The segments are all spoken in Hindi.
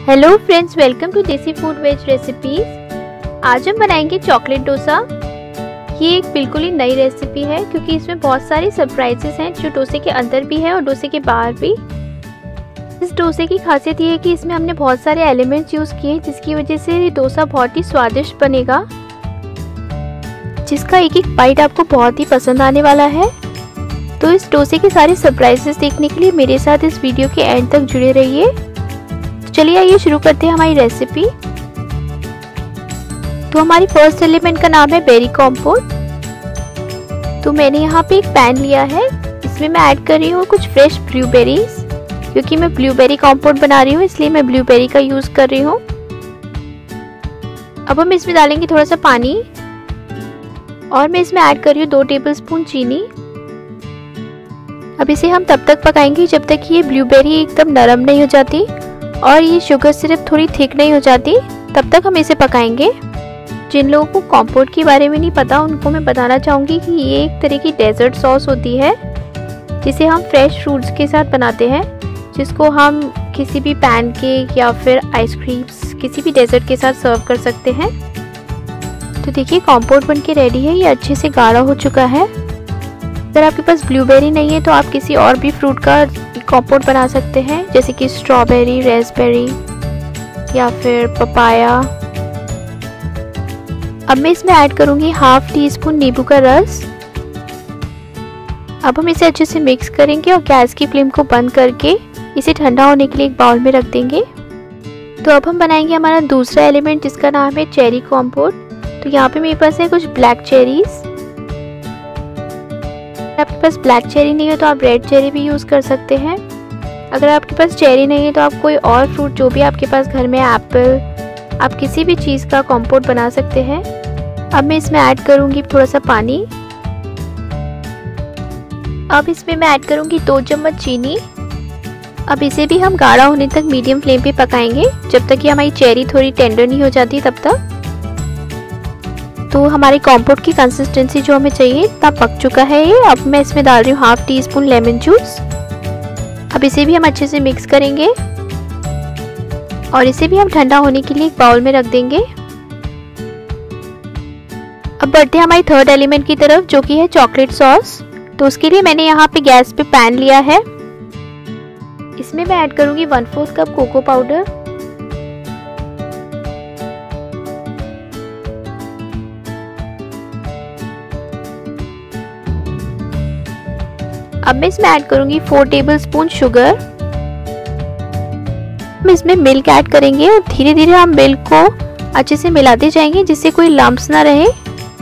Hello friends, welcome to desi food veg recipes. आज हम बनाएंगे चॉकलेट डोसा। ये एक बिल्कुल ही नई रेसिपी है क्योंकि इसमें बहुत सारी सरप्राइजेस हैं जो डोसे के अंदर भी है और डोसे के बाहर भी। इस डोसे की खासियत ये है कि इसमें हमने बहुत सारे एलिमेंट्स यूज़ किए हैं जिसकी वजह से ये डोसा बहुत ही स्वादिष्ट बनेगा, जिसका एक एक बाइट आपको बहुत ही पसंद आने वाला है। तो इस डोसे के सारे सरप्राइजेस देखने के लिए मेरे साथ इस वीडियो के एंड तक जुड़े रहिए। चलिए आइए शुरू करते हैं हमारी रेसिपी। तो हमारी फर्स्ट एलिमेंट का नाम है बेरी कॉम्पोट। तो मैंने यहाँ पे एक पैन लिया है, इसमें मैं ऐड कर रही हूँ कुछ फ्रेश ब्लूबेरीज। क्योंकि मैं ब्लूबेरी कॉम्पोट बना रही हूँ इसलिए मैं ब्लूबेरी का यूज कर रही हूँ। अब हम इसमें डालेंगे थोड़ा सा पानी और मैं इसमें ऐड कर रही हूँ 2 टेबलस्पून चीनी। अब इसे हम तब तक पकाएंगे जब तक ये ब्लूबेरी एकदम नरम नहीं हो जाती और ये शुगर सिरप थोड़ी थिक नहीं हो जाती, तब तक हम इसे पकाएंगे। जिन लोगों को कॉम्पोट के बारे में नहीं पता उनको मैं बताना चाहूँगी कि ये एक तरह की डेजर्ट सॉस होती है जिसे हम फ्रेश फ्रूट्स के साथ बनाते हैं, जिसको हम किसी भी पैनकेक या फिर आइसक्रीम्स किसी भी डेजर्ट के साथ सर्व कर सकते हैं। तो देखिए कॉम्पोट बनके रेडी है, ये अच्छे से गाढ़ा हो चुका है। अगर आपके पास ब्लूबेरी नहीं है तो आप किसी और भी फ्रूट का कॉम्पोट बना सकते हैं, जैसे कि स्ट्रॉबेरी, रेस्पबेरी या फिर पपाया। अब मैं इसमें ऐड करूंगी 1/2 टीस्पून नींबू का रस। अब हम इसे अच्छे से मिक्स करेंगे और गैस की फ्लेम को बंद करके इसे ठंडा होने के लिए एक बाउल में रख देंगे। तो अब हम बनाएंगे हमारा दूसरा एलिमेंट जिसका नाम है चेरी कॉम्पोट। तो यहाँ पे मेरे पास है कुछ ब्लैक चेरीज। आपके पास ब्लैक चेरी नहीं है तो आप रेड चेरी भी यूज़ कर सकते हैं। अगर आपके पास चेरी नहीं है तो आप कोई और फ्रूट जो भी आपके पास घर में, एप्पल, आप किसी भी चीज़ का कॉम्पोट बना सकते हैं। अब मैं इसमें ऐड करूँगी थोड़ा सा पानी। अब इसमें मैं ऐड करूँगी 2 चम्मच चीनी। अब इसे भी हम गाढ़ा होने तक मीडियम फ्लेम पे पकाएंगे जब तक कि हमारी चेरी थोड़ी टेंडर नहीं हो जाती तब तक। तो हमारी कॉम्पोट की कंसिस्टेंसी जो हमें चाहिए तब पक चुका है ये। अब मैं इसमें डाल रही हूँ 1/2 टीस्पून लेमन जूस। अब इसे भी हम अच्छे से मिक्स करेंगे और इसे भी हम ठंडा होने के लिए एक बाउल में रख देंगे। अब बढ़ते हैं हमारी थर्ड एलिमेंट की तरफ जो कि है चॉकलेट सॉस। तो उसके लिए मैंने यहाँ पे गैस पे पैन लिया है। इसमें मैं ऐड करूँगी 1/4 कप कोको पाउडर। अब मैं इसमें ऐड करूंगी 4 टेबलस्पून शुगर। हम इसमें मिल्क ऐड करेंगे और धीरे धीरे हम मिल्क को अच्छे से मिलाते जाएंगे जिससे कोई लम्प्स ना रहे।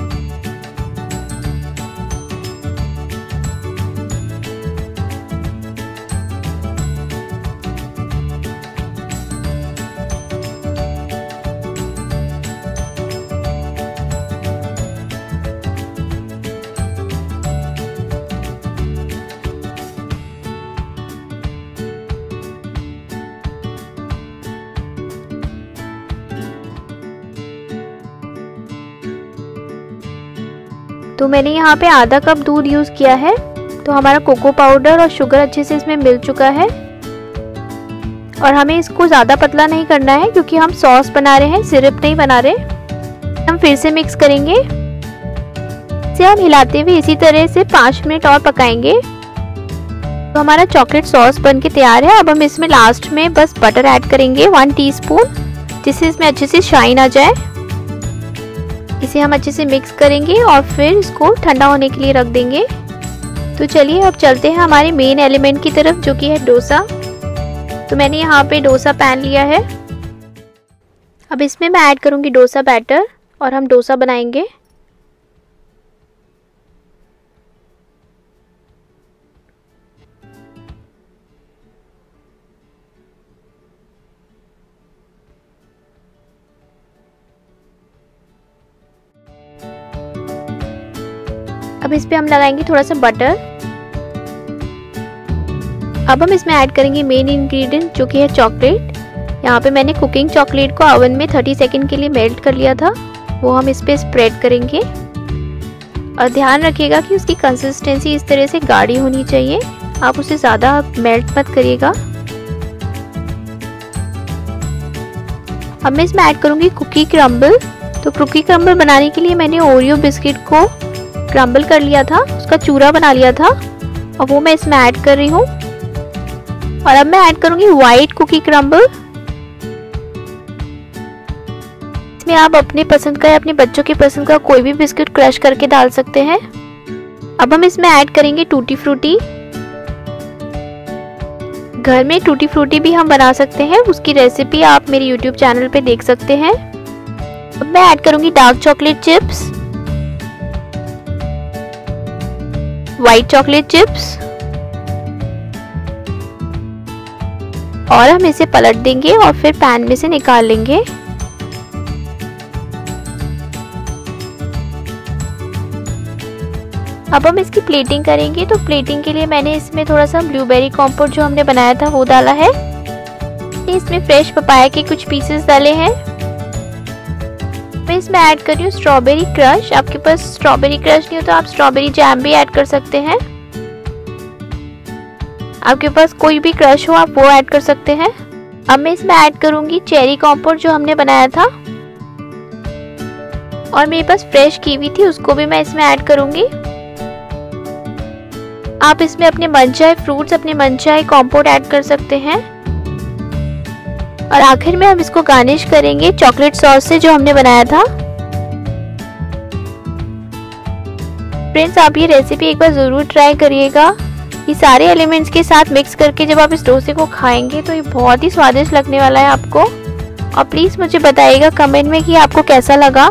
तो मैंने यहाँ पे आधा कप दूध यूज़ किया है। तो हमारा कोको पाउडर और शुगर अच्छे से इसमें मिल चुका है और हमें इसको ज़्यादा पतला नहीं करना है क्योंकि हम सॉस बना रहे हैं, सिरप नहीं बना रहे। हम फिर से मिक्स करेंगे। इसे हम हिलाते हुए इसी तरह से 5 मिनट और पकाएंगे। तो हमारा चॉकलेट सॉस बनके तैयार है। अब हम इसमें लास्ट में बस बटर ऐड करेंगे 1 टीस्पून, जिससे इसमें अच्छे से शाइन आ जाए। इसे हम अच्छे से मिक्स करेंगे और फिर इसको ठंडा होने के लिए रख देंगे। तो चलिए अब चलते हैं हमारे मेन एलिमेंट की तरफ जो कि है डोसा। तो मैंने यहाँ पे डोसा पैन लिया है। अब इसमें मैं ऐड करूँगी डोसा बैटर और हम डोसा बनाएंगे। अब इस पे हम लगाएंगे थोड़ा सा बटर। अब हम इसमें ऐड करेंगे मेन इंग्रेडिएंट जो कि है चॉकलेट। यहाँ पे मैंने कुकिंग चॉकलेट को ओवन में 30 सेकंड के लिए मेल्ट कर लिया था, वो हम इस पे स्प्रेड करेंगे। और ध्यान रखिएगा कि उसकी कंसिस्टेंसी इस तरह से गाढ़ी होनी चाहिए, आप उसे ज़्यादा मेल्ट मत करिएगा। अब मैं इसमें ऐड करूँगी कुकी क्रम्बल। तो कुकी क्रम्बल बनाने के लिए मैंने ओरियो बिस्किट को क्रम्बल कर लिया था, उसका चूरा बना लिया था और वो मैं इसमें ऐड कर रही हूँ। और अब मैं ऐड करूँगी वाइट कुकी क्रम्बल। इसमें आप अपने पसंद का या अपने बच्चों के पसंद का कोई भी बिस्किट क्रश करके डाल सकते हैं। अब हम इसमें ऐड करेंगे टूटी फ्रूटी। घर में टूटी फ्रूटी भी हम बना सकते हैं, उसकी रेसिपी आप मेरे YouTube चैनल पे देख सकते हैं। अब मैं ऐड करूंगी dark chocolate chips, white chocolate chips और हम इसे पलट देंगे और फिर पैन में से निकाल लेंगे। अब हम इसकी प्लेटिंग करेंगे। तो प्लेटिंग के लिए मैंने इसमें थोड़ा सा ब्लूबेरी कॉम्पोट जो हमने बनाया था वो डाला है। इसमें फ्रेश पपाया के कुछ पीसेस डाले हैं। मैं इसमें ऐड कर रही हूँ स्ट्रॉबेरी क्रश। आपके पास स्ट्रॉबेरी क्रश नहीं हो तो आप स्ट्रॉबेरी जैम भी ऐड कर सकते हैं। आपके पास कोई भी क्रश हो आप वो ऐड कर सकते हैं। अब मैं इसमें ऐड करूंगी चेरी कॉम्पोट जो हमने बनाया था और मेरे पास फ्रेश कीवी थी, उसको भी मैं इसमें ऐड करूंगी। आप इसमें अपने मनचाहे फ्रूट्स, अपने मनचाहे कॉम्पोट ऐड कर सकते हैं। और आखिर में हम इसको गार्निश करेंगे चॉकलेट सॉस से जो हमने बनाया था। फ्रेंड्स, आप ये रेसिपी एक बार ज़रूर ट्राई करिएगा। ये सारे एलिमेंट्स के साथ मिक्स करके जब आप इस डोसे को खाएंगे तो ये बहुत ही स्वादिष्ट लगने वाला है आपको। और प्लीज़ मुझे बताइएगा कमेंट में कि आपको कैसा लगा।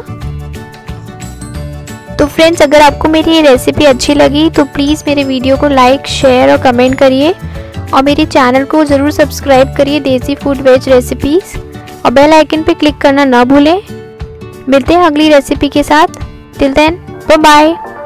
तो फ्रेंड्स, अगर आपको मेरी ये रेसिपी अच्छी लगी तो प्लीज़ मेरे वीडियो को लाइक, शेयर और कमेंट करिए और मेरे चैनल को ज़रूर सब्सक्राइब करिए देसी फूड वेज रेसिपीज़ और बेल आइकन पे क्लिक करना ना भूलें। मिलते हैं अगली रेसिपी के साथ। Till then, bye bye.